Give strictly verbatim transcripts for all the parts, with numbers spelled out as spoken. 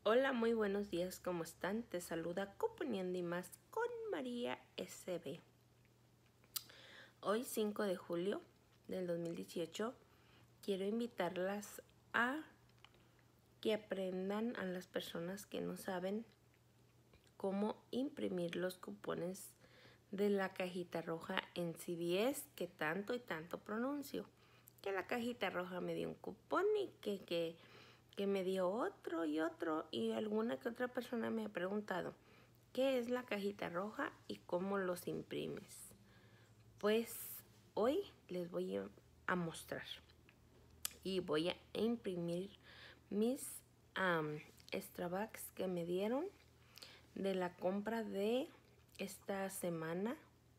Hola, muy buenos días, ¿cómo están? Te saluda Cuponiendo y Más con María S B. Hoy, cinco de julio del dos mil dieciocho, quiero invitarlas a que aprendan a las personas que no saben cómo imprimir los cupones de la cajita roja en C V S que tanto y tanto pronuncio. Que la cajita roja me dio un cupón y que... que que me dio otro y otro, y alguna que otra persona me ha preguntado ¿qué es la cajita roja y cómo los imprimes? Pues hoy les voy a mostrar y voy a imprimir mis um, extra bucks que me dieron de la compra de esta semana,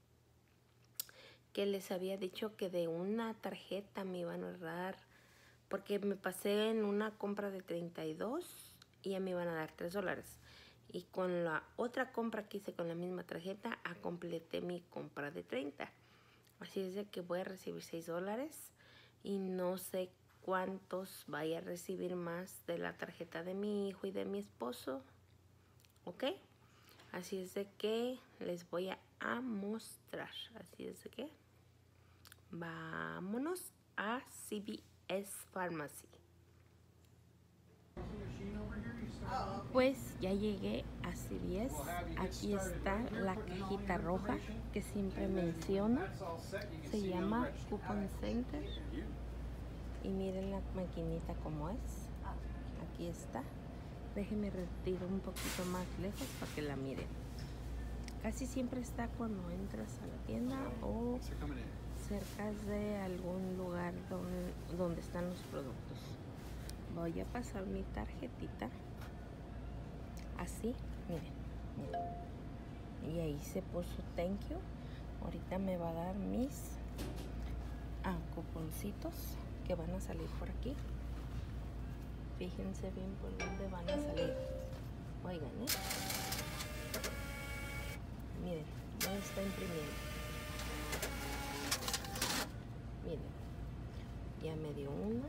que les había dicho que de una tarjeta me iban a dar, porque me pasé en una compra de treinta y dos y ya me iban a dar tres dólares. Y con la otra compra que hice con la misma tarjeta, a completé mi compra de treinta. Así es de que voy a recibir seis dólares y no sé cuántos vaya a recibir más de la tarjeta de mi hijo y de mi esposo. ¿Ok? Así es de que les voy a mostrar. Así es de que vámonos a C V S Pharmacy. Pues ya llegué a C V S. Aquí está la cajita roja que siempre menciono. Se llama Coupon Center. Y miren la maquinita como es. Aquí está. Déjenme retirar un poquito más lejos para que la miren. Casi siempre está cuando entras a la tienda o cerca de algún lugar donde, donde están los productos. Voy a pasar mi tarjetita. Así, miren, miren. Y ahí se puso thank you. Ahorita me va a dar mis ah, cuponcitos que van a salir por aquí. Fíjense bien por dónde van a salir. Oigan, ¿eh? Miren, ya está imprimiendo. Miren, ya me dio una.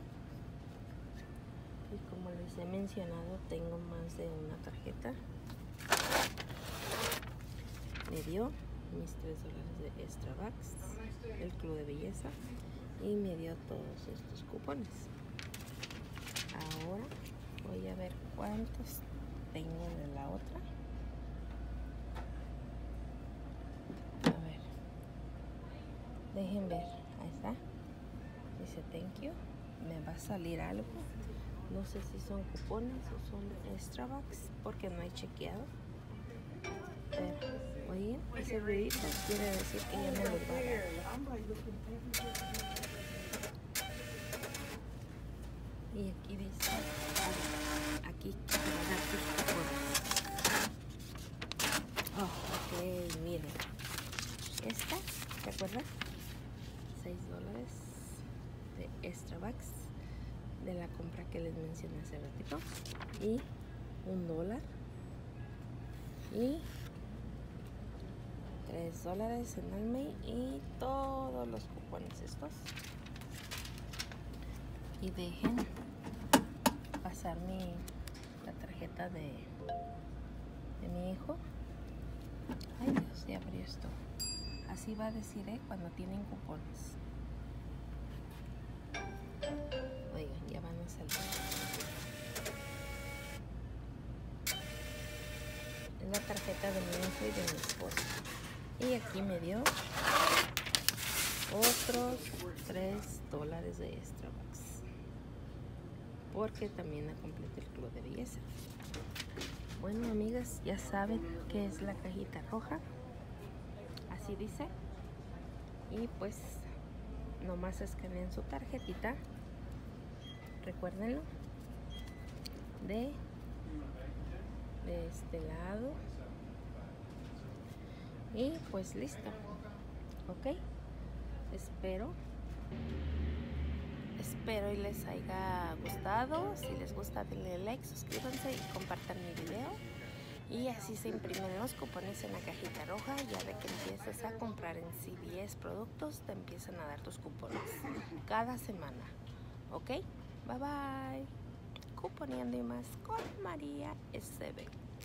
Y como les he mencionado, tengo más de una tarjeta. Me dio mis tres dólares de extra bucks, el Club de Belleza, y me dio todos estos cupones. Ahora voy a ver cuántos tengo de la otra. A ver, dejen ver, ahí está, dice thank you. Me va a salir algo, no sé si son cupones o son extra bucks porque no he chequeado. Pero, oye, ese ruidito quiere decir que ya me lo va a dar. Y aquí dice, aquí te va a dar tus cupones. Oh, ok, miren. Esta, ¿te acuerdas? seis dólares de extra bucks de la compra que les mencioné hace ratito. Y un dólar. Y tres dólares en Almay y todos los cupones estos. Y dejen pasar mi la tarjeta de, de mi hijo. Ay Dios, ya abrió esto. Así va a decir, ¿eh? Cuando tienen cupones. Oigan, ya van a salir. Es la tarjeta de mi hijo y de mi esposo. Y aquí me dio otros tres dólares de extra bucks, porque también la completé el Club de Belleza. Bueno, amigas, ya saben qué es la cajita roja. Así dice. Y pues nomás escaneen su tarjetita. Recuérdenlo. De, de este lado. Y pues listo. Ok. Espero. Espero y les haya gustado. Si les gusta, denle like, suscríbanse y compartan mi video. Y así se imprimen los cupones en la cajita roja. Ya de que empiezas a comprar en C V S productos, te empiezan a dar tus cupones cada semana. ¿Ok? Bye bye. Poniendo y Más con María S B.